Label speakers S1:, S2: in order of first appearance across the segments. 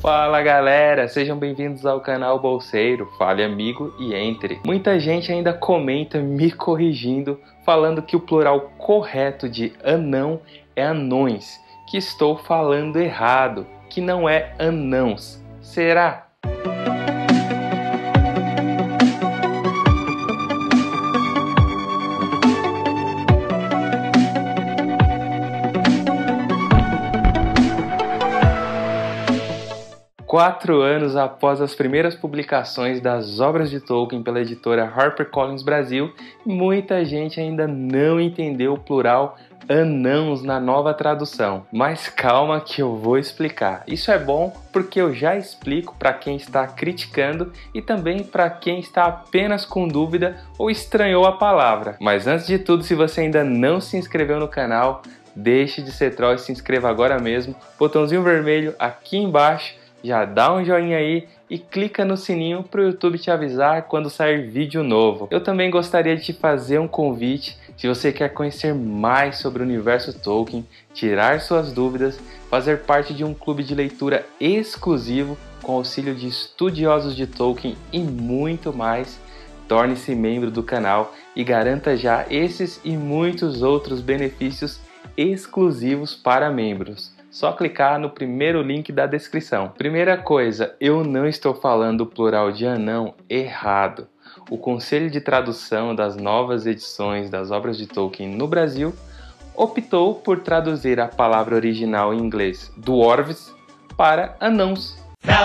S1: Fala galera, sejam bem-vindos ao canal Bolseiro, fale amigo e entre. Muita gente ainda comenta me corrigindo, falando que o plural correto de anão é anões, que estou falando errado, que não é anãos. Será? Quatro anos após as primeiras publicações das obras de Tolkien pela editora HarperCollins Brasil, muita gente ainda não entendeu o plural anãos na nova tradução. Mas calma que eu vou explicar. Isso é bom porque eu já explico para quem está criticando e também para quem está apenas com dúvida ou estranhou a palavra. Mas antes de tudo, se você ainda não se inscreveu no canal, deixe de ser troll e se inscreva agora mesmo. Botãozinho vermelho aqui embaixo. Já dá um joinha aí e clica no sininho para o YouTube te avisar quando sair vídeo novo. Eu também gostaria de te fazer um convite. Se você quer conhecer mais sobre o universo Tolkien, tirar suas dúvidas, fazer parte de um clube de leitura exclusivo com auxílio de estudiosos de Tolkien e muito mais, torne-se membro do canal e garanta já esses e muitos outros benefícios exclusivos para membros. Só clicar no primeiro link da descrição. Primeira coisa, eu não estou falando o plural de anão errado. O Conselho de Tradução das novas edições das obras de Tolkien no Brasil optou por traduzir a palavra original em inglês dwarves para anãos.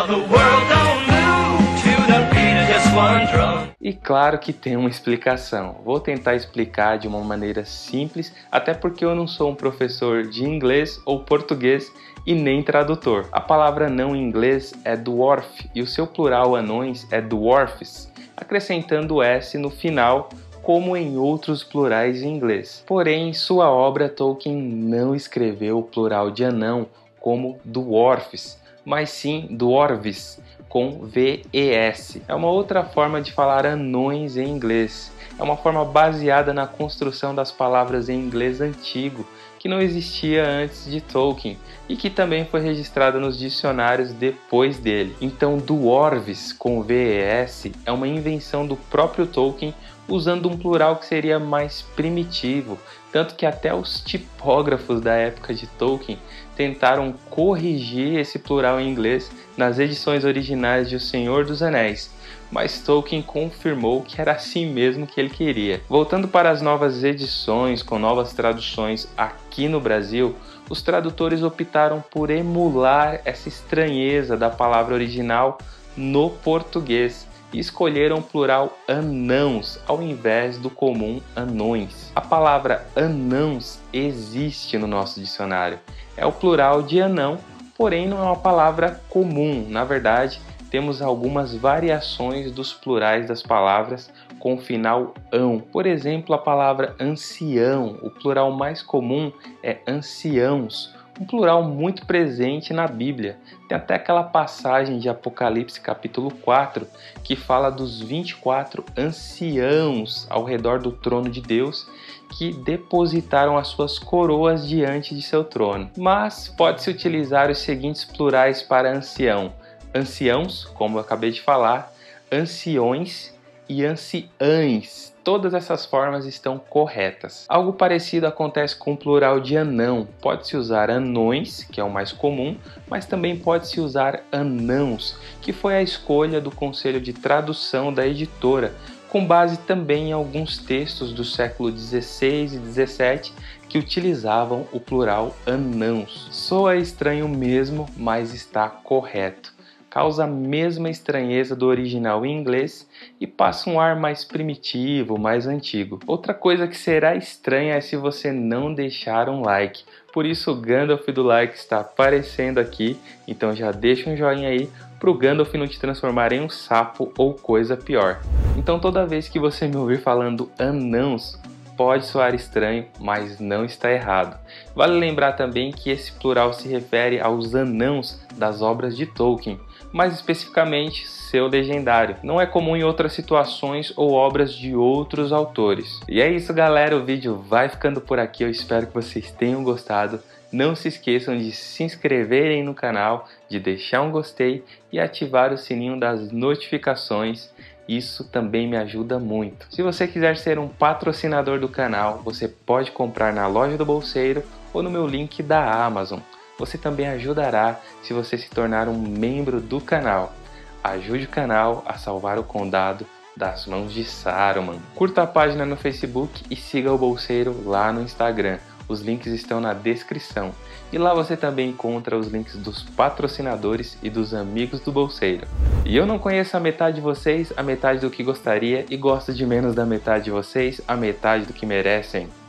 S1: E claro que tem uma explicação. Vou tentar explicar de uma maneira simples, até porque eu não sou um professor de inglês ou português e nem tradutor. A palavra anão em inglês é dwarf e o seu plural anões é dwarfs, acrescentando o S no final, como em outros plurais em inglês. Porém, em sua obra, Tolkien não escreveu o plural de anão como dwarfs, mas sim dwarves, com V-E-S. É uma outra forma de falar anões em inglês. É uma forma baseada na construção das palavras em inglês antigo, que não existia antes de Tolkien e que também foi registrada nos dicionários depois dele. Então, dwarves com V-E-S é uma invenção do próprio Tolkien, usando um plural que seria mais primitivo, tanto que até os tipógrafos da época de Tolkien tentaram corrigir esse plural em inglês nas edições originais de O Senhor dos Anéis, mas Tolkien confirmou que era assim mesmo que ele queria. Voltando para as novas edições com novas traduções aqui no Brasil, os tradutores optaram por emular essa estranheza da palavra original no português e escolheram o plural anãos ao invés do comum anões. A palavra anãos existe no nosso dicionário. É o plural de anão, porém não é uma palavra comum. Na verdade, temos algumas variações dos plurais das palavras com o final ão. Por exemplo, a palavra ancião, o plural mais comum é anciãos, um plural muito presente na Bíblia. Tem até aquela passagem de Apocalipse capítulo 4 que fala dos 24 anciãos ao redor do trono de Deus que depositaram as suas coroas diante de seu trono. Mas pode-se utilizar os seguintes plurais para ancião: anciãos, como eu acabei de falar, anciões e anciães. Todas essas formas estão corretas. Algo parecido acontece com o plural de anão. Pode-se usar anões, que é o mais comum, mas também pode-se usar anãos, que foi a escolha do Conselho de Tradução da editora, com base também em alguns textos do século XVI e XVII que utilizavam o plural anãos. Soa estranho mesmo, mas está correto. Causa a mesma estranheza do original em inglês e passa um ar mais primitivo, mais antigo. Outra coisa que será estranha é se você não deixar um like. Por isso o Gandalf do like está aparecendo aqui, então já deixa um joinha aí para o Gandalf não te transformar em um sapo ou coisa pior. Então toda vez que você me ouvir falando anãos, pode soar estranho, mas não está errado. Vale lembrar também que esse plural se refere aos anãos das obras de Tolkien, mais especificamente seu legendário. Não é comum em outras situações ou obras de outros autores. E é isso, galera, o vídeo vai ficando por aqui. Eu espero que vocês tenham gostado. Não se esqueçam de se inscreverem no canal, de deixar um gostei e ativar o sininho das notificações. Isso também me ajuda muito. Se você quiser ser um patrocinador do canal, você pode comprar na loja do Bolseiro ou no meu link da Amazon. Você também ajudará se você se tornar um membro do canal. Ajude o canal a salvar o condado das mãos de Saruman. Curta a página no Facebook e siga o Bolseiro lá no Instagram. Os links estão na descrição. E lá você também encontra os links dos patrocinadores e dos amigos do Bolseiro. E eu não conheço a metade de vocês, a metade do que gostaria, e gosto de menos da metade de vocês, a metade do que merecem.